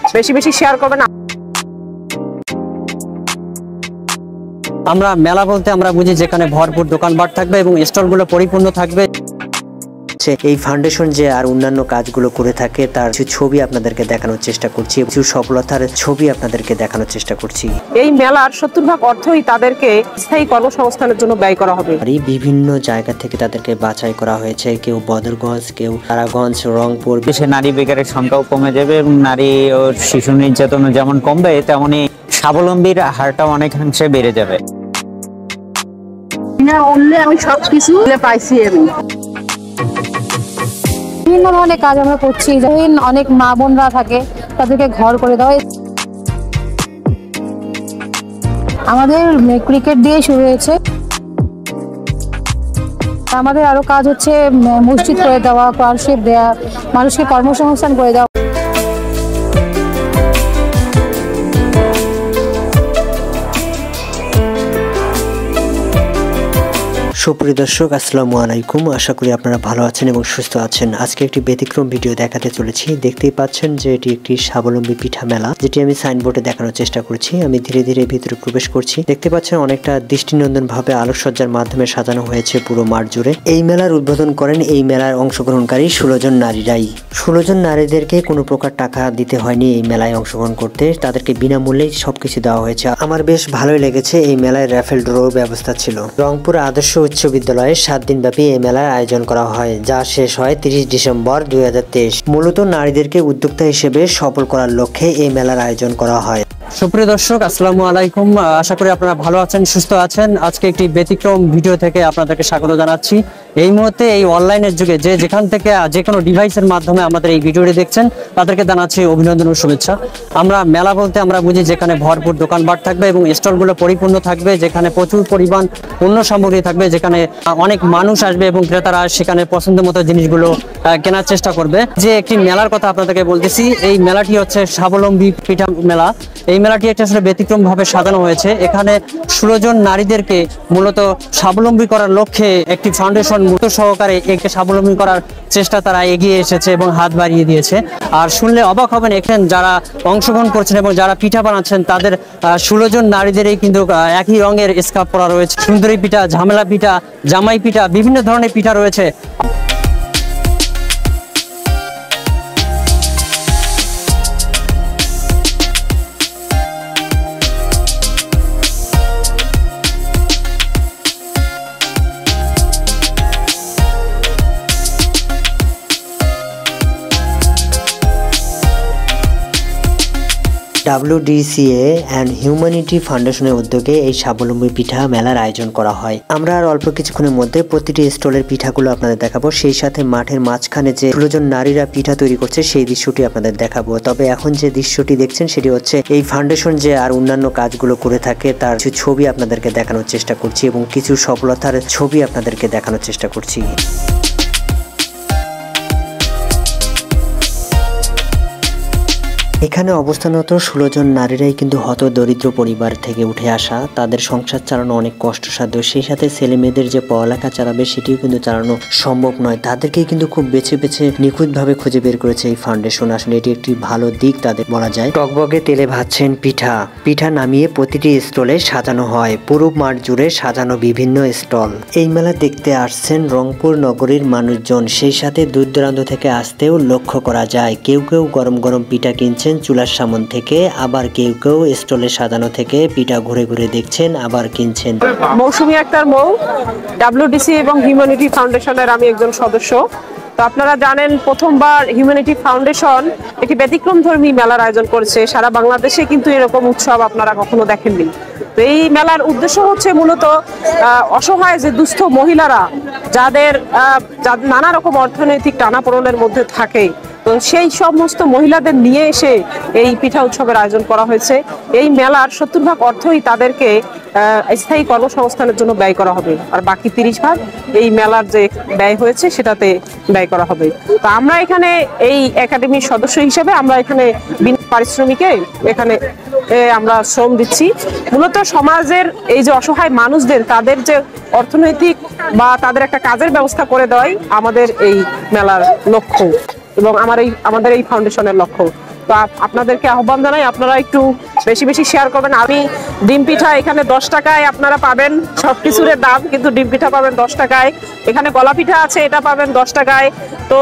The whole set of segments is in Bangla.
বেশি বেশি শেয়ার করবেন। আমরা মেলা বলতে আমরা বুঝি যেখানে ভরপুর দোকানপাট থাকবে এবং স্টলগুলো পরিপূর্ণ থাকবে। এই ফাউন্ডেশন যে আর অন্যান্য কাজগুলো করে থাকে তার কিছু ছবি আপনাদেরকে দেখানোর চেষ্টা করছি, কিছু সফলতার ছবি আপনাদেরকে দেখানোর চেষ্টা করছি। এই মেলার 70% অর্থই তাদেরকে স্থায়ী কর্মসংস্থানের জন্য ব্যয় করা হবে। আর এই বিভিন্ন জায়গা থেকে তাদেরকে বাছাই করা হয়েছে, কেউ বদরগঞ্জ, কেউ তারাগঞ্জ, রংপুর। দেশে নারী বেকারের সংখ্যাও কমে যাবে এবং নারী ও শিশু নির্যাতন যেমন কমবে তেমনি স্বাবলম্বীর হারটাও অনেকাংশে বেড়ে যাবে। আমি সবকিছু পাইছি। বিভিন্ন ধরনের কাজ আমরা করছি, অনেক মা বোনরা থাকে তাদেরকে ঘর করে দেওয়া। আমাদের ক্রিকেট দিয়ে শুরু হয়েছে, আমাদের আরো কাজ হচ্ছে মসজিদ করে দেওয়া, স্কলারশিপ দেওয়া, মানুষকে কর্মসংস্থান করে দেওয়া। সুপ্রিয় দর্শক, আসসালামু আলাইকুম। আশা করি আপনারা ভালো আছেন এবং সুস্থ আছেন। আজকে একটি ব্যতিক্রম ভিডিও দেখাতে চলেছি। দেখতেই পাচ্ছেন যে এটি একটি স্বাবলম্বী পিঠা মেলা, যেটি আমি সাইনবোর্ডে দেখানোর চেষ্টা করছি। আমি ধীরে ধীরে ভিতরে প্রবেশ করছি। দেখতে পাচ্ছেন অনেকটা দৃষ্টিনন্দন ভাবে আলোকসজ্জার মাধ্যমে সাজানো হয়েছে পুরো মাঠ জুড়ে। এই মেলার উদ্বোধন করেন এই মেলার অংশগ্রহণকারী 16 জন নারীরাই। 16 জন নারীদেরকে কোনো প্রকার টাকা দিতে হয়নি এই মেলায় অংশগ্রহণ করতে, তাদেরকে বিনামূল্যেই সবকিছু দেওয়া হয়েছে। আমার বেশ ভালোই লেগেছে। এই মেলায় র্যাফেল ড্র ব্যবস্থা ছিল। রংপুর আদর্শ উচ্চ বিদ্যালয়ে 7 দিন ব্যাপী এই মেলার আয়োজন করা হয়, যা শেষ হয় 30 ডিসেম্বর 2023। মূলত নারীদেরকে উদ্যোক্তা হিসেবে সফল করার লক্ষ্যে এই মেলার আয়োজন করা হয়। সুপ্রিয় দর্শক, আসসালামু আলাইকুম। আশা করি আপনারা ভালো আছেন, সুস্থ আছেন। আজকে একটি ব্যতিক্রম ভিডিও থেকে আপনাদেরকে স্বাগত জানাচ্ছি। এই মুহূর্তে এই অনলাইনের যুগে যেখান থেকে যে কোনো ডিভাইসের মাধ্যমে আমাদের এই ভিডিওটি দেখছেন তাদেরকে জানাচ্ছি অভিনন্দন ও শুভেচ্ছা। আমরা মেলা বলতে আমরা বুঝি যেখানে ভরপুর দোকানপাট থাকবে এবং স্টলগুলো পরিপূর্ণ থাকবে, যেখানে প্রচুর পরিমাণ পণ্য সামগ্রী থাকবে, যেখানে অনেক মানুষ আসবে এবং ক্রেতারা সেখানে পছন্দ মতো জিনিসগুলো কেনার চেষ্টা করবে। যে একটি মেলার কথা আপনাদেরকে বলতেছি, এই মেলাটি হচ্ছে স্বাবলম্বী পিঠা মেলা। এই মেলাটি একটা আসলে ব্যতিক্রম ভাবে সাজানো হয়েছে। এখানে 16 জন নারীদেরকে মূলত স্বাবলম্বী করার লক্ষ্যে একটি ফাউন্ডেশন মূলত সহকারে একে স্বাবলম্বী করার চেষ্টা তারা এগিয়ে এসেছে এবং হাত বাড়িয়ে দিয়েছে। আর শুনলে অবাক হবেন, এখানে যারা অংশগ্রহণ করছেন এবং যারা পিঠা বানাচ্ছেন তাদের 16 জন নারীদেরই কিন্তু একই রঙের স্কার্ফ পরা রয়েছে। সুন্দরী পিঠা, ঝামেলা পিঠা, জামাই পিঠা, বিভিন্ন ধরনের পিঠা রয়েছে। WDCA অ্যান্ড হিউম্যানিটি ফাউন্ডেশনের উদ্যোগে এই স্বাবলম্বী পিঠা মেলার আয়োজন করা হয়। আমরা আর অল্প কিছুক্ষণের মধ্যে প্রতিটি স্টলের পিঠাগুলো আপনাদের দেখাবো, সেই সাথে মাঠের মাঝখানে যে 16 জন নারীরা পিঠা তৈরি করছে সেই দৃশ্যটি আপনাদের দেখাবো। তবে এখন যে দৃশ্যটি দেখছেন সেটি হচ্ছে এই ফাউন্ডেশন যে আর অন্যান্য কাজগুলো করে থাকে তার কিছু ছবি আপনাদেরকে দেখানোর চেষ্টা করছি এবং কিছু সফলতার ছবি আপনাদেরকে দেখানোর চেষ্টা করছি। এখানে অবস্থানরত 16 জন নারীরাই কিন্তু হত দরিদ্র পরিবার থেকে উঠে আসা। তাদের সংসার চালানো অনেক কষ্টসাধ্য, সেই সাথে ছেলে মেয়েদের যে পড়ালেখা চালাবে সেটিও কিন্তু চালানো সম্ভব নয়। তাদেরকেই কিন্তু খুব বেছে বেছে নিখুঁতভাবে খুঁজে বের করেছে এই ফাউন্ডেশন। আসলে এটি একটি ভালো দিক তাদের বলা যায়। টকবগে তেলে ভাজছেন পিঠা নামিয়ে প্রতিটি স্টলে সাজানো হয়। পুরো মাঠ জুড়ে সাজানো বিভিন্ন স্টল। এই মেলা দেখতে আসছেন রংপুর নগরীর মানুষজন, সেই সাথে দূর দূরান্ত থেকে আসতেও লক্ষ্য করা যায়। কেউ কেউ গরম গরম পিঠা কিনছেন চুলার সামন থেকে, আবার কেউ কেউ স্টলে সাজানো থেকে পিঠা ঘুরে ঘুরে দেখছেন আবার কিনছেন। মৌসুমী আক্তার মৌ, WDC এবং হিউম্যানিটি ফাউন্ডেশনের আমি একজন সদস্য। তো আপনারা জানেন, প্রথমবার হিউম্যানিটি ফাউন্ডেশন একটি ব্যতিক্রমধর্মী মেলার আয়োজন করেছে। সারা বাংলাদেশে কিন্তু এরকম উৎসব আপনারা কখনো দেখেননি। তো এই মেলার উদ্দেশ্য হচ্ছে মূলত অসহায় যে দুস্থ মহিলারা যাদের নানা রকম অর্থনৈতিক টানাপোড়েনের মধ্যে থাকে, তো সেই সমস্ত মহিলাদের নিয়ে এসে এই পিঠা উৎসবের আয়োজন করা হয়েছে। এই মেলার 70% অর্থই তাদেরকে স্থায়ী কর্মসংস্থানের জন্য ব্যয় করা হবে, আর বাকি 30% এই মেলার যে ব্যয় হয়েছে সেটাতে ব্যয় করা হবে। তো আমরা এখানে এই একাডেমির সদস্য হিসেবে আমরা এখানে বিনা পারিশ্রমিকে এখানে আমরা শ্রম দিচ্ছি। মূলত সমাজের এই যে অসহায় মানুষদের তাদের যে অর্থনৈতিক বা তাদের একটা কাজের ব্যবস্থা করে দেওয়াই আমাদের এই মেলার লক্ষ্য এবং আমাদের এই ফাউন্ডেশনের লক্ষ্য। তো আপনাদেরকে আহ্বান জানাই, আপনারা একটু বেশি বেশি শেয়ার করবেন। আমি ডিম পিঠা এখানে 10 টাকায় আপনারা পাবেন, সবকিছুর দাম, কিন্তু ডিম পিঠা পাবেন 10 টাকায়। এখানে গলা পিঠা আছে, এটা পাবেন 10 টাকায়। তো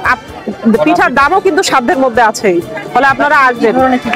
পিঠার দামও কিন্তু সাধ্যের মধ্যে আছে, ফলে আপনারা আসবেন।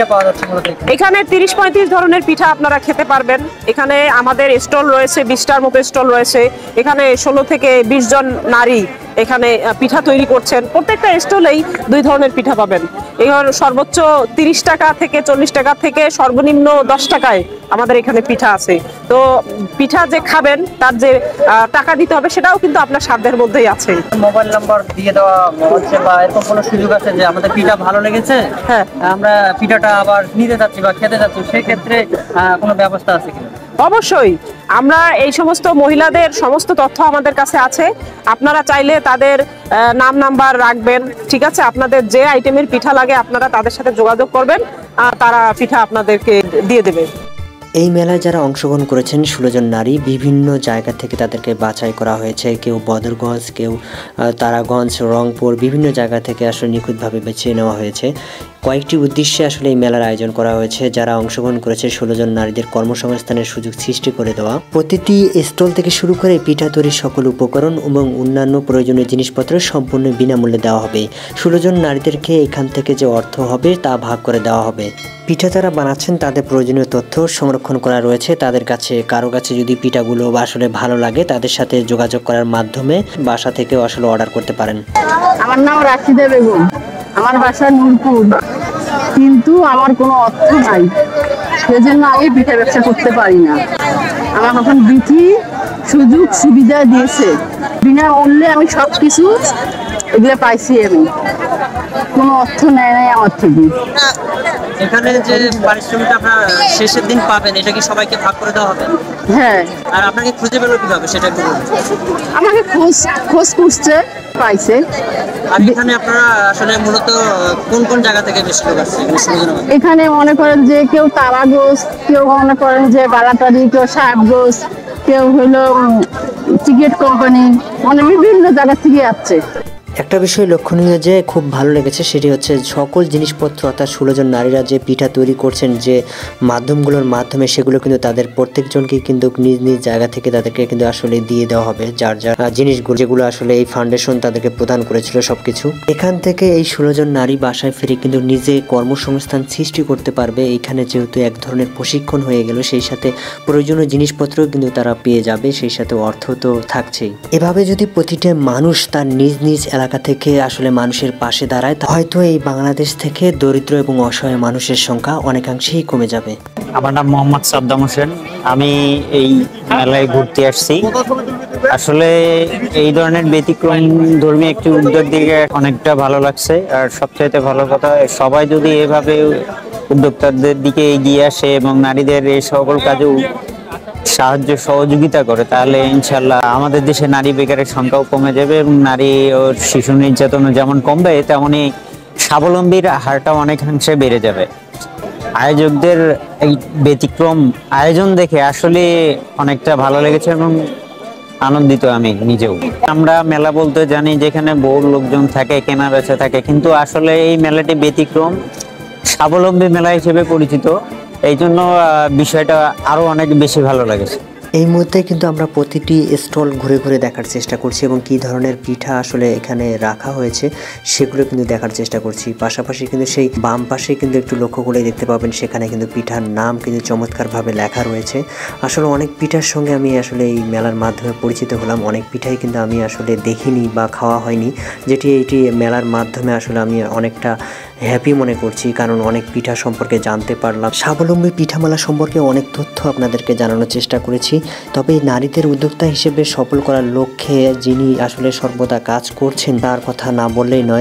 এখানে 30-35 ধরনের পিঠা আপনারা খেতে পারবেন। এখানে আমাদের স্টল রয়েছে, 20টার মতো স্টল রয়েছে। এখানে 16 থেকে 20 জন নারী এখানে পিঠা তৈরি করছেন। প্রত্যেকটা স্টলেই 2 ধরনের পিঠা পাবেন। এখানে সর্বোচ্চ 30 টাকা থেকে 40 টাকা থেকে সর্বনিম্ন 10 টাকায় আমাদের এখানে পিঠা আছে। তো পিঠা যে খাবেন তার যে টাকা দিতে হবে সেটাও কিন্তু আপনার সাধ্যের মধ্যেই আছে। মোবাইল নাম্বার দিয়ে দেওয়া হচ্ছে বা এরকম কোনো সুযোগ আছে যে আমাদের পিঠা ভালো লেগেছে, হ্যাঁ আমরা পিঠাটা আবার নিতে যাচ্ছি বা খেতে যাচ্ছি, সেক্ষেত্রে কোনো ব্যবস্থা আছে কিনা? অবশ্যই, আমরা এই সমস্ত মহিলাদের সমস্ত তথ্য আমাদের কাছে আছে। আপনারা চাইলে তাদের নাম নাম্বার রাখবেন, ঠিক আছে? আপনাদের যে আইটেমের পিঠা লাগে আপনারা তাদের সাথে যোগাযোগ করবেন, তারা পিঠা আপনাদেরকে দিয়ে দেবে। এই মেলায় যারা অংশগ্রহণ করেছেন 16 জন নারী, বিভিন্ন জায়গা থেকে তাদেরকে বাছাই করা হয়েছে। কেউ বদরগঞ্জ, কেউ তারাগঞ্জ, রংপুর, বিভিন্ন জায়গা থেকে আসলে নিখুঁতভাবে বেছে নেওয়া হয়েছে। কয়েকটি উদ্দেশ্যে আসলে এই মেলার আয়োজন করা হয়েছে। যারা অংশগ্রহণ করেছে 16 জন নারীদের কর্মসংস্থানের সুযোগ সৃষ্টি করে দেওয়া। প্রতিটি স্টল থেকে শুরু করে পিঠা তৈরির সকল উপকরণ এবং অন্যান্য প্রয়োজনীয় জিনিসপত্র সম্পূর্ণ বিনামূল্যে দেওয়া হবে। 16 জন নারীদেরকে এখান থেকে যে অর্থ হবে তা ভাগ করে দেওয়া হবে। পিঠা যারা বানাচ্ছেন তাদের প্রয়োজনীয় তথ্য সংরক্ষণ করা রয়েছে তাদের কাছে। কারো কাছে যদি পিঠাগুলো আসলে ভালো লাগে তাদের সাথে যোগাযোগ করার মাধ্যমে বাসা থেকেও আসলে অর্ডার করতে পারেন। আমার নাম রাশিদা বেগম, আমার বাসা নূরপুর, কিন্তু আমার কোনো অর্থ নাই, সেজন্য আমি পিঠা ব্যবসা করতে পারি না। আমার এখন বিধি সুযোগ সুবিধা দিয়েছে, বিনামূল্যে আমি সব কিছু এগুলো পাইছি। আমি কোনো অর্থ নেয় নাই আমার থেকে। এখানে যে পারিশ্রমিক আপনারা শেষের দিন পাবেন, এটা কি সবাইকে ভাগ করে দেওয়া হবে? হ্যাঁ। আর আপনাকে খুঁজে পেলো কিভাবে সেটা একটু বলুন। আমাকে খোঁজ করছে, পাইছে। আর এখানে আপনারা আসলে মূলত কোন কোন জায়গা থেকে বেশি লোক আসছে? এখানে মনে করেন যে কেউ তারাগোস, কেউ মনে করেন যে বালাতারি, কেউ সাহেবগোস, কেউ হইলো টিকিট কোম্পানি, মানে বিভিন্ন জায়গা থেকে আসছে। একটা বিষয় লক্ষণীয় যে খুব ভালো লেগেছে সেটি হচ্ছে সকল জিনিসপত্র অর্থাৎ 16 জন নারীরা যে পিঠা তৈরি করছেন যে মাধ্যমগুলোর মাধ্যমে, সেগুলো কিন্তু তাদের প্রত্যেকজনকে কিন্তু নিজ নিজ জায়গা থেকে তাদেরকে কিন্তু আসলে দিয়ে দেওয়া হবে যার যার জিনিসগুলো, যেগুলো আসলে এই ফাউন্ডেশন তাদেরকে প্রদান করেছিল সবকিছু। এখান থেকে এই 16 জন নারী বাসায় ফিরে কিন্তু নিজে কর্মসংস্থান সৃষ্টি করতে পারবে। এখানে যেহেতু এক ধরনের প্রশিক্ষণ হয়ে গেল, সেই সাথে প্রয়োজনীয় জিনিসপত্র কিন্তু তারা পেয়ে যাবে, সেই সাথে অর্থ তো থাকছেই। এভাবে যদি প্রতিটা মানুষ তার নিজ নিজ এলাকা থেকে আসলে মানুষের পাশে দাঁড়ায়, হয়তো এই বাংলাদেশ থেকে দরিদ্র এবং অসহায় মানুষের সংখ্যা অনেকাংশেই কমে যাবে। আমার নাম মোহাম্মদ সাদ্দাম হোসেন, আমি এই মেলায় ঘুরতে আসছি। আসলে এই ধরনের ব্যতিক্রম ধর্মী একটি উদ্যোগ দিকে অনেকটা ভালো লাগছে। আর সবচাইতে ভালো কথা, সবাই যদি এভাবে উদ্যোক্তাদের দিকে এগিয়ে আসে এবং নারীদের এই সকল কাজেও সাহায্য সহযোগিতা করে, তাহলে ইনশাল্লাহ আমাদের দেশে নারী বেকারের সংখ্যাও কমে যাবে এবং নারী ও শিশু নির্যাতন যেমন কমবে, তেমনই স্বাবলম্বীর হারটাও অনেকাংশে বেড়ে যাবে। আয়োজকদের এই ব্যতিক্রম আয়োজন দেখে আসলে অনেকটা ভালো লেগেছে এবং আনন্দিত আমি নিজেও। আমরা মেলা বলতে জানি যেখানে বহু লোকজন থাকে, কেনা বেচা থাকে, কিন্তু আসলে এই মেলাটি ব্যতিক্রম স্বাবলম্বী মেলা হিসেবে পরিচিত। এই জন্য বিষয়টা আরো অনেক বেশি ভালো লাগেছে। এই মুহূর্তে কিন্তু আমরা প্রতিটি স্টল ঘুরে ঘুরে দেখার চেষ্টা করছি এবং কী ধরনের পিঠা আসলে এখানে রাখা হয়েছে সেগুলো কিন্তু দেখার চেষ্টা করছি। পাশাপাশি কিন্তু সেই বাম পাশে কিন্তু একটু লক্ষ্য করে দেখতে পাবেন, সেখানে কিন্তু পিঠার নাম কিন্তু চমৎকারভাবে লেখা রয়েছে। আসলে অনেক পিঠার সঙ্গে আমি আসলে এই মেলার মাধ্যমে পরিচিত হলাম। অনেক পিঠাই কিন্তু আমি আসলে দেখিনি বা খাওয়া হয়নি, যেটি এইটি মেলার মাধ্যমে আসলে আমি অনেকটা হ্যাপি মনে করছি, কারণ অনেক পিঠা সম্পর্কে জানতে পারলাম। স্বাবলম্বী পিঠামেলা সম্পর্কে অনেক তথ্য আপনাদেরকে জানানোর চেষ্টা করেছি। তবে নারীদের উদ্যোক্তা হিসেবে সফল করার লক্ষ্যে যিনি আসলে সর্বদা কাজ করছেন তার কথা না বললেই নয়।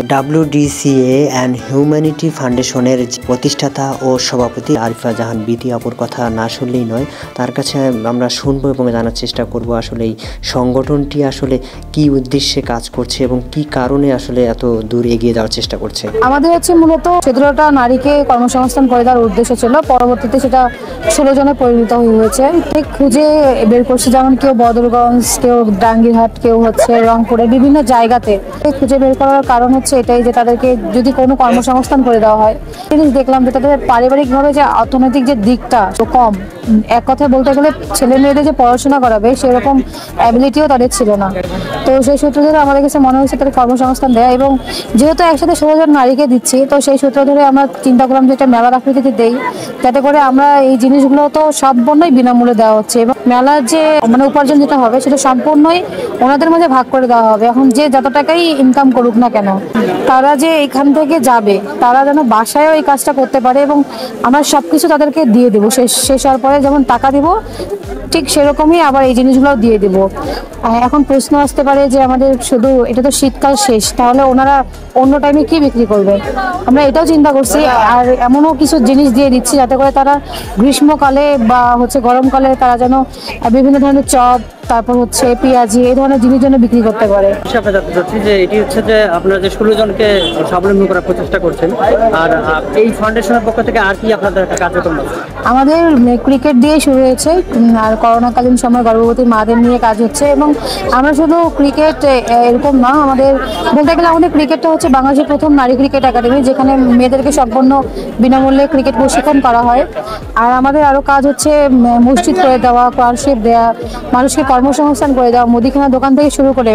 WDCA অ্যান্ড হিউম্যানিটি ফাউন্ডেশনের প্রতিষ্ঠাতা ও সভাপতি আরিফা জাহান বিথি আপুর কথা না শুনলেই নয়। তার কাছে আমরা শুনবো এবং জানার চেষ্টা করব আসলে এই সংগঠনটি আসলে কি উদ্দেশ্যে কাজ করছে এবং কি কারণে আসলে এত দূর এগিয়ে যাওয়ার চেষ্টা করছে। আমাদের হচ্ছে মূলত 17টা নারীকে কর্মসংস্থান করে দেওয়ার উদ্দেশ্য ছিল, পরবর্তীতে সেটা 16 জনে পরিণত হয়েছে। ঠিক খুঁজে বের করছে, যেমন কেউ বদরগঞ্জ, কেউ ডাঙ্গিরহাট, কেউ হচ্ছে রংপুরে, বিভিন্ন জায়গাতে খুঁজে বের করার কারণ হচ্ছে এটাই যে তাদেরকে যদি কোনো কর্মসংস্থান করে দেওয়া হয়, জিনিস দেখলাম যে তাদের পারিবারিকভাবে যে অর্থনৈতিক যে দিকটা তো কম, এক কথায় বলতে গেলে ছেলে মেয়েদের যে পড়াশোনা করাবে সেরকম অ্যাবিলিটিও তাদের ছিল না। তো সেই সূত্র ধরে আমাদের কাছে মনে হয়েছে তাদের কর্মসংস্থান দেয়, এবং যেহেতু একসাথে 16 জন নারীকে দিচ্ছি, তো সেই সূত্র ধরে আমরা চিন্তা করলাম যে এটা মেলার আকৃতিতে দেই, যাতে করে আমরা এই জিনিসগুলো তো সম্পূর্ণই বিনামূল্যে দেওয়া হচ্ছে, এবং মেলার যে উপার্জন যেটা হবে সেটা সম্পূর্ণই ওনাদের মাঝে ভাগ করে দেওয়া হবে। এখন যে যত টাকাই ইনকাম করুক না কেন, তারা যে এখান থেকে যাবে, তারা যেন বাসায়ও এই কাজটা করতে পারে, এবং আমরা সবকিছু তাদেরকে দিয়ে দেবো। শেষ হওয়ার পরে যেমন টাকা দিব, ঠিক সেরকমই আবার এই জিনিসগুলোও দিয়ে দেবো। এখন প্রশ্ন আসতে পারে যে আমাদের শুধু এটা তো শীতকাল শেষ, তাহলে ওনারা অন্য টাইমে কি বিক্রি করবে? আমরা এটাও চিন্তা করছি, আর এমনও কিছু জিনিস দিয়ে দিচ্ছি যাতে করে তারা গ্রীষ্মকালে বা হচ্ছে গরমকালে তারা যেন বিভিন্ন ধরনের চপ, তারপর হচ্ছে পেঁয়াজি, এই ধরনের জিনিস যেন বিক্রি করতে পারে। যে এটি হচ্ছে যে আপনারা যে 16 জনকে স্বাবলম্বী করার প্রচেষ্টা করছেন, আর এই ফাউন্ডেশনের পক্ষ থেকে আর কি আপনাদের কার্যক্রম আছে? আমাদের ক্রিকেট দিয়ে শুরু হয়েছে, আর করোনাকালীন সময় গর্ভবতী মাদের নিয়ে কাজ হচ্ছে, এবং আমরা শুধু ক্রিকেট এরকম না, আমাদের বলতে গেলে আমাদের ক্রিকেটটা হচ্ছে বাংলাদেশের প্রথম নারী ক্রিকেট একাডেমি, যেখানে মেয়েদেরকে সম্পূর্ণ বিনামূল্যে ক্রিকেট প্রশিক্ষণ করা হয়। আর আমাদের আরও কাজ হচ্ছে মসজিদ করে দেওয়া, স্কলারশিপ দেওয়া, মানুষকে কর্মসংস্থান করে দেওয়া, মুদিখানা দোকান থেকে শুরু করে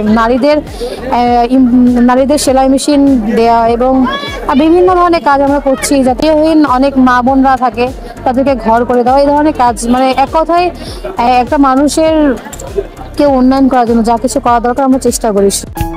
নারীদের সেলাই মেশিন দেওয়া, এবং বিভিন্ন ধরনের কাজ আমরা করছি। জাতীয়হীন অনেক মা বোনরা থাকে, তাদেরকে ঘর করে দেওয়া, এই ধরনের কাজ, মানে এক কথায় একটা মানুষের উন্নয়ন করার জন্য যা কিছু করা দরকার আমরা চেষ্টা করি।